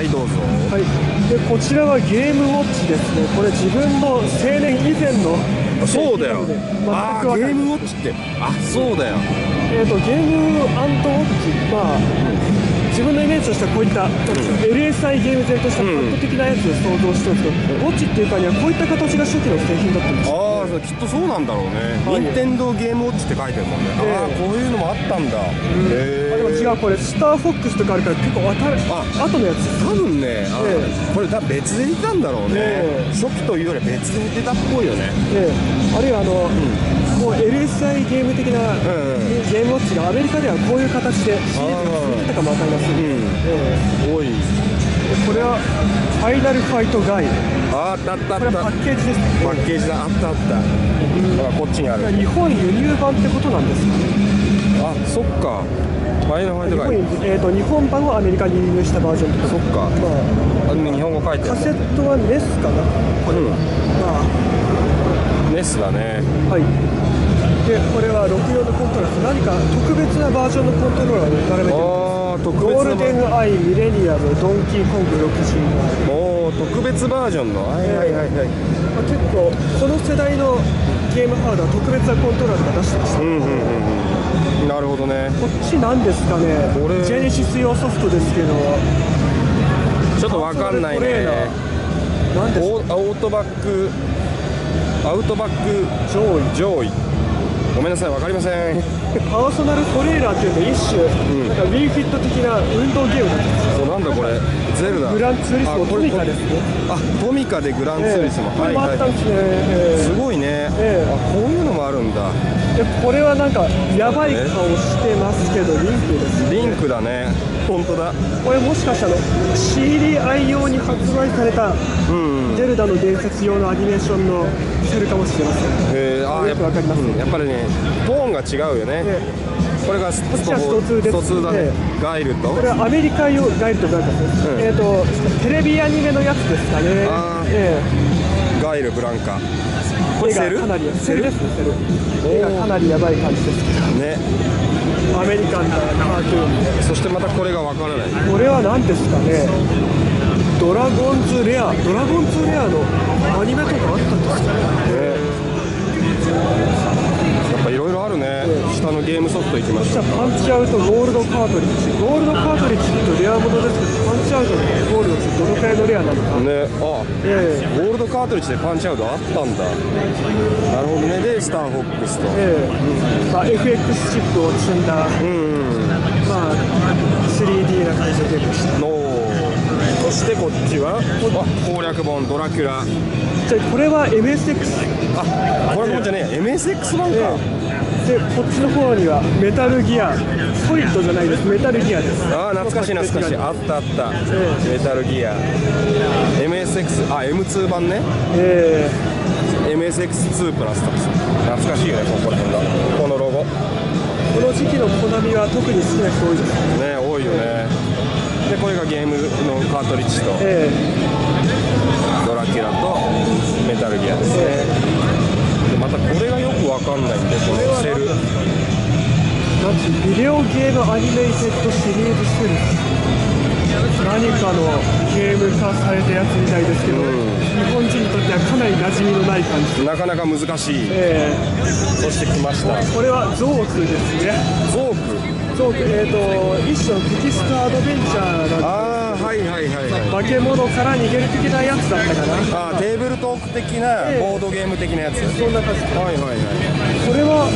はいどうぞ。 はい、でこちらはゲームウォッチですね。これ自分の青年以前のそうだよ。ああ、ゲームウォッチ。 ッチって、あ、そうだよ。 ゲームウォッチ、まあ、自分のイメージとしてはこういった、LSI ゲーム全としたパッド的なやつを想像してるんですけど、ウォッチっていうかにはこういった形が初期の製品だったんですよ。 ああ、きっとそうなんだろうね。任天堂ゲームウォッチって書いてるもんね。ああ、こういうのもあったんだ。 でも違う、これスターフォックスとかあるから結構後のやつ。 多分ね、これ別で出たんだろうね。初期というより別で出たっぽいよね。 あるいはもう LSI ゲーム的なゲームウォッチがアメリカではこういう形でシリーズが続いてたかもわかりません。 多い。 これはファイナルファイトガイド。 あったあったあった。 これはパッケージです。 パッケージだ。あったあった。こっちにある。 日本輸入版ってことなんですかね。 あ、そっか。ファイナルファイトガイド。 日本版をアメリカに輸入したバージョンとか。 そっか。日本語書いてある。 カセットはネスかな。これは。 ネスだね。 はい。でこれは64のコントローラー、何か特別なバージョンのコントローラーを並べてるんです。ゴールデンアイ、ミレニアム、ドンキーコング60。 おお、特別バージョンの。はいはいはいはい。 結構この世代のゲームハードは特別なコントローラーとか出してました。 なるほどね。 こっちなんですかね。ジェネシス用ソフトですけど。 ちょっとわかんないね。 なんですか。 アウトバック上位。ごめんなさい、わかりません。 パーソナルトレーラーっていうの一種、ウィーフィット的な運動ゲームなんです。 そう、なんだこれ、ゼルダ。 グランツーリスモ、トミカですね。 あ、トミカでグランツーリスモ。 これもあったんですね。 すごいね。こういうのもあるんだ。 これはなんかやばい顔してますけど、リンクです。 リンクだね。本当だ。 これもしかしたら CDI 用に発売されたゼルダの伝説用のアニメーションのセルかもしれません。よくわかります。 やっぱりね、トーンが違うよね。これがスト2だね。ガイルと。 これはアメリカ用ガイルとブランカです。テレビアニメのやつですかね。 ガイルブランカ。 これセル？かなりセルですね。セル。絵がかなりやばい感じですけど。ね。アメリカンなカートゥーン。 そしてまたこれがわからない。 これは何ですかね。ドラゴンズレアのアニメとかあったんですかね。 やっぱいろいろあるね。下のゲームソフト行きましょう。 パンチアウトゴールドカートリッジ。ゴールドカートリッジってレアものですけど、パンチアウトのゴールドってどのくらいのレアなのかね。ゴールドカートリッジでパンチアウトあったんだ。なるほどね。でスターフォックスと、 FX チップを積んだ、3D な感じで出ました。 そしてこっちは攻略本ドラキュラ。 じゃあこれは MSX。 これもじゃねえ、MSX 版か。 でこっちの方にはメタルギア、ソリッドじゃないです、メタルギアです。 懐かしい懐かしい。あったあった。メタルギア MSX、M2 版ね。MSX2 プラスとか懐かしいよね。ここら辺がこのロゴ。 この時期のコナミは特に好きな人多いですね。多いよね。でこれがゲームのカートリッジと、ドラキュラとメタルギアですね。でまたこれがよくわかんないんで、このセルビデオゲームアニメイテッドシリーズセル、何かのゲーム化されたやつみたいですけど、日本人にとってはかなり馴染みのない感じ。 なかなか難しい。そして来ました。 これはゾークですね。 ゾーク。 一種のテキストアドベンチャーなんです。化け物から逃げる的なやつだったかな。 テーブルトーク的な、ボードゲーム的なやつ。 そんな感じ。 これは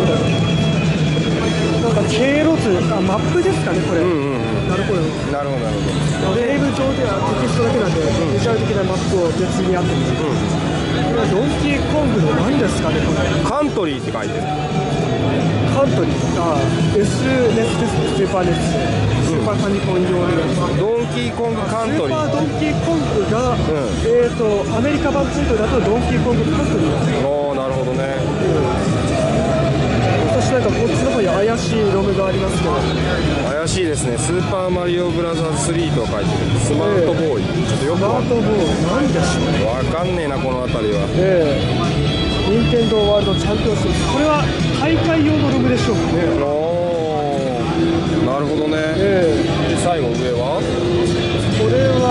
なんか経路図、マップですかね、これ。なるほど。ゲーム上ではテキストだけなんで、ビジュアル的なマップを別にあってます。これはドンキーコングの何ですかね、これ。 カントリーって書いてる。 カントリーS ネスですね。スーパーネス、スーパーファミコン用のやつ。 ドンキーコングカントリー。 スーパードンキーコングが、アメリカ版ツイートだとドンキーコングカントリーなんです。 なるほどね。 私なんかこっちの方に怪しいロムがありますけど。 怪しいですね。スーパーマリオブラザーズ3と書いてる。スマートボーイ。ちょっとよくわかんない。 スマートボーイ、なんでしょうね。 わかんねえな、この辺りは。 任天堂ワールドチャンピオンシップ。これは大会用のロムでしょうかね。 なるほどね。最後上はこれは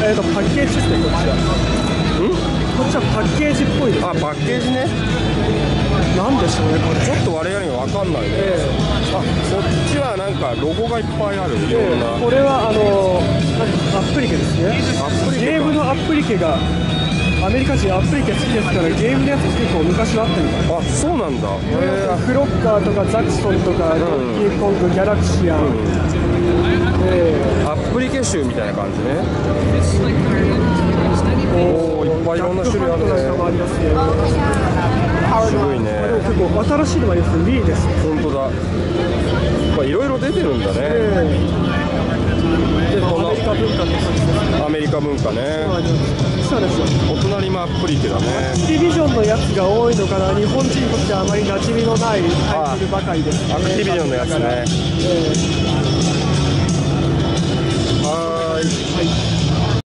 パッケージですね、こっちは。こっちはパッケージっぽいですね。 あ、パッケージね。 なんでしょうね、これ。 ちょっと我々には分かんないね。あ、そっちはなんかロゴがいっぱいある。いろんな。 これはアップリケですね。ゲームのアップリケが、アメリカ人アップリケ好きですから、ゲームのやつ結構昔はあったみたいな。 あ、そうなんだ。 フロッカーとかザクソンとか、ドンキーコング、ギャラクシアン、 アップリケ集みたいな感じね。おお、いっぱいいろんな種類あるね。すごいね。 結構新しいのがありますね。Wii です。 本当だ。まあいろいろ出てるんだね。で、このアメリカ文化って感じですね。 アメリカ文化ね。 そうですよ。 お隣もアップリケだね。 アクティビジョンのやつが多いのかな。日本人にとってはあまり馴染みのないタイトルばかりですね。 アクティビジョンのやつね。